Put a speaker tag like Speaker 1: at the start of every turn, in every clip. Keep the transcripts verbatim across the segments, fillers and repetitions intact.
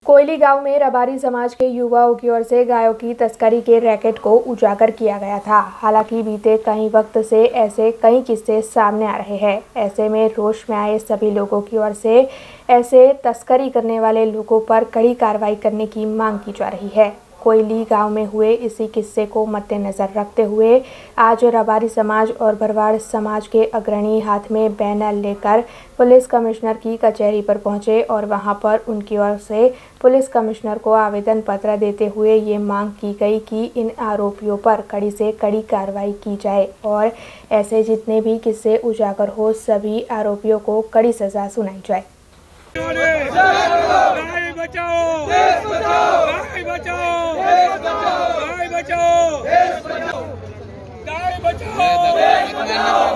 Speaker 1: कोयली गांव में रबारी समाज के युवाओं की ओर से गायों की तस्करी के रैकेट को उजागर किया गया था। हालांकि बीते कई वक्त से ऐसे कई किस्से सामने आ रहे हैं। ऐसे में रोष में आए सभी लोगों की ओर से ऐसे तस्करी करने वाले लोगों पर कड़ी कार्रवाई करने की मांग की जा रही है। कोयली गांव में हुए इसी किस्से को मद्देनजर रखते हुए आज रबारी समाज और भरवाड़ समाज के अग्रणी हाथ में बैनर लेकर पुलिस कमिश्नर की कचहरी पर पहुंचे और वहां पर उनकी ओर से पुलिस कमिश्नर को आवेदन पत्र देते हुए ये मांग की गई कि इन आरोपियों पर कड़ी से कड़ी कार्रवाई की जाए और ऐसे जितने भी किस्से उजागर हो सभी आरोपियों को कड़ी सजा सुनाई जाए।
Speaker 2: गाय बचाओ, देश बचाओ, गाय बचाओ, देश बचाओ, गाय बचाओ, देश बचाओ, गाय बचाओ, देश बचाओ,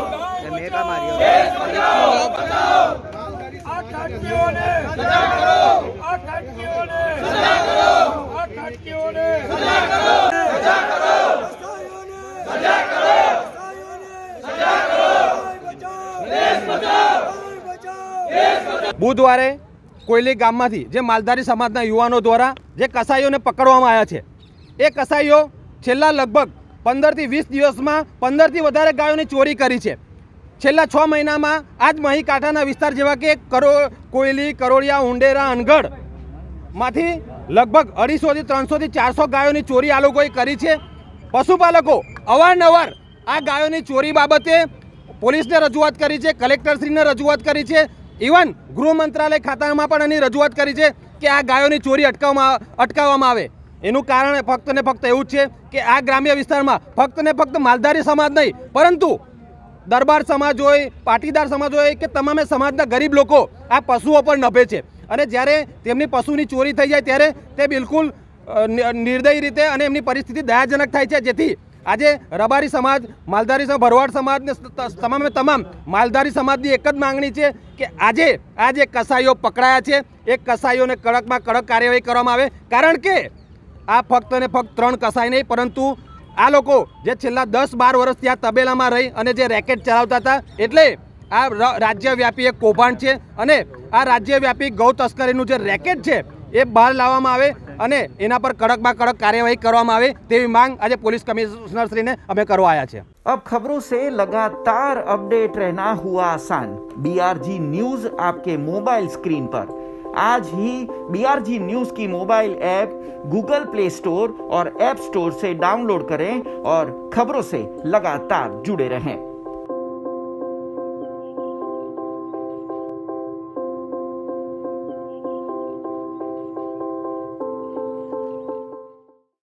Speaker 2: देश बचाओ, बचाओ। आतंकियों ने सजा करो, आतंकियों ने सजा करो, आतंकियों ने सजा करो, सजा करो, सजा करो, सजा करो, देश बचाओ, देश बचाओ।
Speaker 3: बुधवारे कोयली गामમાંથી જે માલધારી સમાજના યુવાનો દ્વારા જે કસાઈઓને પકડવામાં આવ્યા છે એ કસાઈઓ છેલ્લા લગભગ પંદરથી વીસ દિવસમાં પંદરથી વધારે ગાયોની ચોરી કરી છે। છેલ્લા છ મહિનામાં આજ મહી કાંઠાના વિસ્તાર જેવા કે કરો કોયલી કરોડિયા ઉંડેરા અનગઢમાંથી લગભગ અઢીસોથી ત્રણસોથી ચારસો ગાયોની ચોરી આ લોકોએ કરી છે। પશુપાલકો અવારનવાર આ ગાયોની ચોરી બાબતે પોલીસને રજૂઆત કરી છે, કલેક્ટરશ્રીને રજૂઆત કરી છે, इवन गृह मंत्रालय खातामां पण एनी रजूआत करी छे कि आ गायोनी चोरी अटकाववामां अटकाववामां आवे। एनुं कारण फक्त ने फक्त एवुं ज छे कि आ ग्राम्य विस्तारमां फक्त ने फक्त मालधारी समाज नहीं परंतु दरबार समाज होय, पाटीदार समाज होय के तमामे समाजना गरीब लोको आ पशुओ पर नभे छे अने ज्यारे तेमनी पशुनी चोरी थई जाय त्यारे ते बिलकुल निर्दयी रीते अने एमनी परिस्थिति दयाजनक थाय छे। जेथी आज रबारी समाज, मालधारी समाज, भरवाड़ समाज ने तमाम तमाम मालधारी समाज की एक ज मांगणी है कि आज आज कसाईओ पकड़ाया है एक कसाईओ ने कड़क में कड़क कार्यवाही करवामां आवे। कारण के आ फक्त ने फक्त त्रण कसाई नहीं परंतु आ लोको जे छेल्ला दस बार वर्ष त्यां तबेलामां रही अने जे रेकेट चलावता था एटले आ राज्यव्यापी एक कौभांड है अने आ राज्यव्यापी गौ तस्करीनुं जे रेकेट है ए बहार लाववामां आवे अने एना पर कड़क में कड़क कार्यवाही करवामां आवे तेवी मांग आज पुलिस कमिश्नर श्री ने अमे करवा आया छे।
Speaker 4: अब खबरों से लगातार अपडेट रहना हुआ आसान। बीआरजी न्यूज आपके मोबाइल स्क्रीन पर आज ही बीआरजी न्यूज की mobile app Google Play Store और ऐप स्टोर से डाउनलोड करें और खबरों से लगातार जुड़े रहें।